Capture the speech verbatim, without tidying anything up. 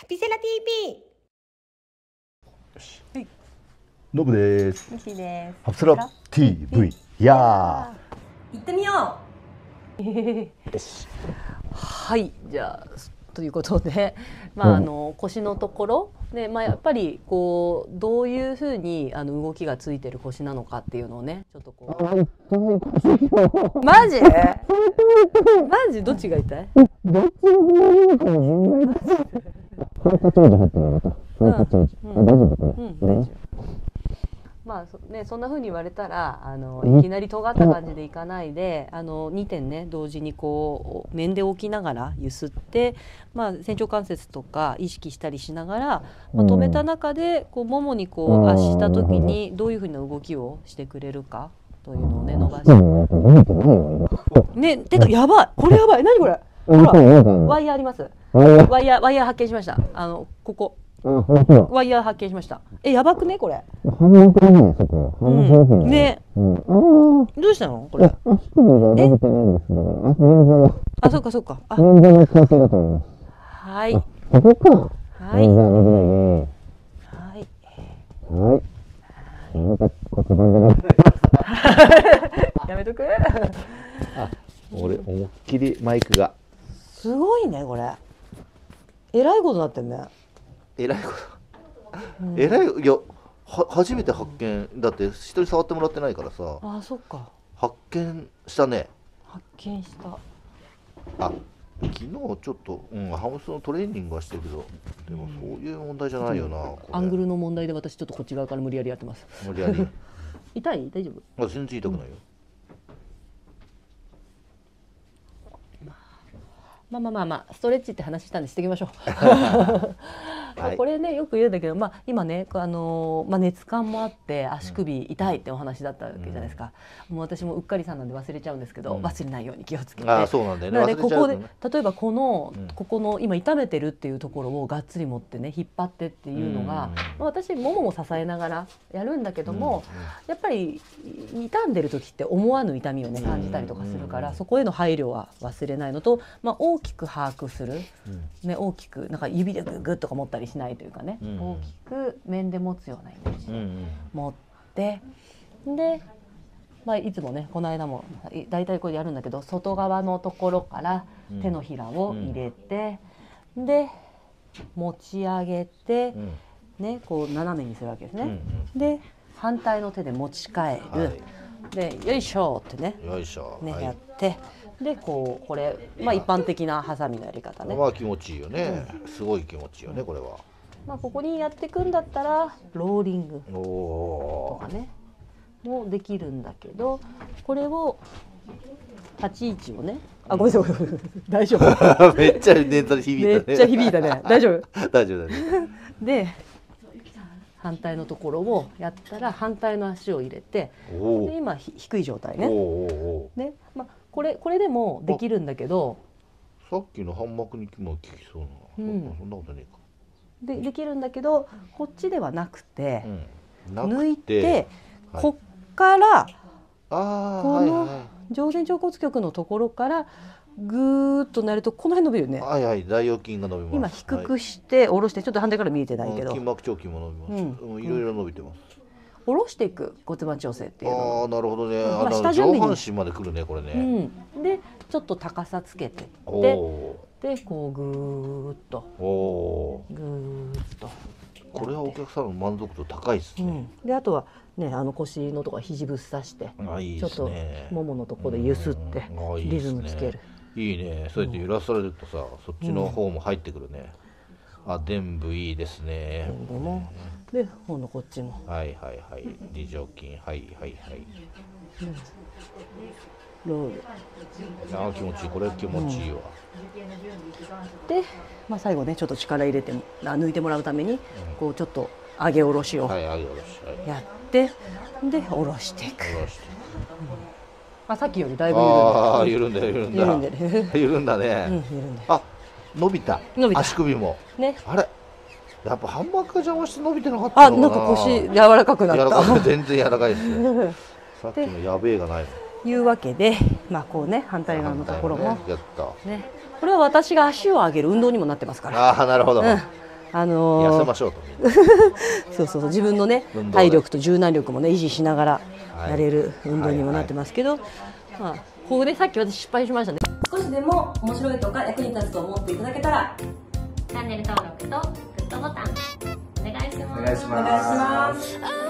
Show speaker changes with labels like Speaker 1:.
Speaker 1: ピセラ ティーピー。
Speaker 2: よし。はい。ノブです。
Speaker 1: ミキです。
Speaker 2: ハプセラ ティーブイ。いや
Speaker 1: ー。行ってみよう。
Speaker 2: よし。
Speaker 3: はい、じゃあということで、まあ、あの腰のところで、まあ、やっぱりこうどういうふうにあの動きがついてる腰なのかっていうのをね、ちょっとこう。マジ？マジどっちが痛い？
Speaker 4: どっちもかもしれない。これ立ち位置入ってるのまた。これ立ち位置。大丈夫これ？うん、大丈夫。
Speaker 3: まあそね、そんな風に言われたらあのいきなり尖った感じでいかないで、あのにてんね同時にこう面で置きながらゆすって、まあ、仙腸関節とか意識したりしながら、まあ、止めた中でこうももにこう圧した時にどういう風な動きをしてくれるかというのをね伸ばしてね。てかやばい、これやばい、何これ、ほらワイヤーあります。ワイヤーワイヤー発見しました。あのここワイヤー発見しました。え、やばくねこれ。
Speaker 4: 半目だねそこ。半目
Speaker 3: ね。
Speaker 4: ど
Speaker 3: うしたのこれ。
Speaker 4: 足首が伸びてないんですけど、あ、捻挫の。
Speaker 3: あ、そうかそうか。
Speaker 4: 捻挫の関係だと思います。
Speaker 3: はい。
Speaker 4: ここか。
Speaker 3: はい。
Speaker 4: 捻挫伸びないね。
Speaker 3: はい。
Speaker 4: はい。また骨盤が伸びて
Speaker 3: ます。やめとく。
Speaker 2: あ、俺思いっきりマイクが。
Speaker 3: すごいねこれ。えらいことなってんね。
Speaker 2: えらいこと。えらい、いや、は初めて発見だって人に触ってもらってないからさ。
Speaker 3: あ、そっか。
Speaker 2: 発見したね。
Speaker 3: 発見した。
Speaker 2: あ、昨日ちょっと、うん、ハムストのトレーニングはしてるけど、でもそういう問題じゃないよな。これ
Speaker 3: アングルの問題で私ちょっとこっち側から無理やりやってます。
Speaker 2: 無理やり。
Speaker 3: 痛い？大丈夫？
Speaker 2: あ、全然痛くないよ。
Speaker 3: まあまあまあまあストレッチって話したんでしていきましょう。
Speaker 2: はい、
Speaker 3: これねよく言うんだけど、まあ、今ね、あのーまあ、熱感もあって足首痛いってお話だったわけじゃないですか、うん、もう私もうっかりさんなんで忘れちゃうんですけど、うん、忘れないように気をつけて。
Speaker 2: あ、そうなんだよね。
Speaker 3: なのでここで例えばこの、
Speaker 2: うん、
Speaker 3: ここの今痛めてるっていうところをがっつり持ってね引っ張ってっていうのが、うん、私ももも支えながらやるんだけども、うん、やっぱり痛んでる時って思わぬ痛みをね感じたりとかするから、うん、そこへの配慮は忘れないのと、まあ、大きく把握する、うん、ね、大きくなんか指でグッグッとか持ったりしないというかね、うん、大きく面で持つようなイメージで持って、うん、で、まあ、いつもねこの間もだいたいこれやるんだけど外側のところから手のひらを入れて、うん、で持ち上げて、うん、ね、こう斜めにするわけですね、うんうん、で反対の手で持ち替える、はい、でよいしょってね、
Speaker 2: よいしょ、
Speaker 3: ね、
Speaker 2: はい、
Speaker 3: やってでこうこれ、まあ、一般的なハサミのやり方ね。
Speaker 2: まあ気持ちいいよね、うん、すごい気持ちいいよねこれは。
Speaker 3: まあここにやっていくんだったらローリングとかねもできるんだけど、これを立ち位置をね、あ、ごめんなさい大丈夫
Speaker 2: めっちゃ念座で響いたね。
Speaker 3: めっちゃ響いたね。大丈夫
Speaker 2: 大丈夫だね。
Speaker 3: で反対のところをやったら反対の足を入れて、で今低い状態ね。ね、まあこれこれでもできるんだけど、
Speaker 2: さっきのハンマーにも効きそうな、うん、そんなことねえか。
Speaker 3: でできるんだけどこっちではなくて、うん、
Speaker 2: なくて
Speaker 3: 抜いて、はい、こっから
Speaker 2: あ
Speaker 3: この上仙腸骨極のところからぐーっとなるとこの辺伸びるよね。
Speaker 2: はいはい、大腰筋が伸びます。
Speaker 3: 今低くして下ろして、ちょっと反対から見えてないけど、
Speaker 2: 筋膜腸筋も伸びます。うん、いろいろ伸びてます。
Speaker 3: 下ろしていく骨盤調整っていうの。
Speaker 2: ああ、なるほどね。まあ、下上半身まで来るねこれね。
Speaker 3: うん、でちょっと高さつけてってでこうぐーっとぐーっと。
Speaker 2: これはお客さんの満足度高いですね。
Speaker 3: うん、であとはね、あの腰のところ肘ぶっ刺して、
Speaker 2: いい
Speaker 3: ちょっともものところでゆすってリズムつける。
Speaker 2: いいね。そうやって揺らされるとさ、そっちの方も入ってくるね。あ、臀部いいですね。
Speaker 3: 臀部もで今度こっちも。
Speaker 2: はいはいはい。梨状筋、はいはいはい。
Speaker 3: ロール。
Speaker 2: ああ気持ちいい。これ気持ちいいわ。
Speaker 3: うん、で、まあ、最後ねちょっと力入れて抜いてもらうために、うん、こうちょっと上げ下ろしをやって、で下ろしていく。まあさっきよりだいぶ
Speaker 2: 緩んでる。緩んだ緩んだ緩んだ緩んだね。うん、緩んであ、伸びた。伸びた。足首も。ね。あれ。やっぱハンマーが邪魔して伸びてなかったのかな。
Speaker 3: あ、なんか腰柔らかくなった。
Speaker 2: 柔らかい。全然柔らかいですね。さっきのやべえがないの。
Speaker 3: いうわけで、まあこうね反対側のところも
Speaker 2: やった。
Speaker 3: ね。これは私が足を上げる運動にもなってますから。
Speaker 2: ああ、なるほど。うん、
Speaker 3: あのー、
Speaker 2: 痩せましょうと
Speaker 3: そうそうそう、自分のね体力と柔軟力もね維持しながらやれる運動にもなってますけど、まあここでさっき私失敗しましたね。
Speaker 1: 少しでも面白いとか役に立つと思っていただけたら
Speaker 5: チャンネル登録とグッドボタンお願いします。
Speaker 2: お願いします。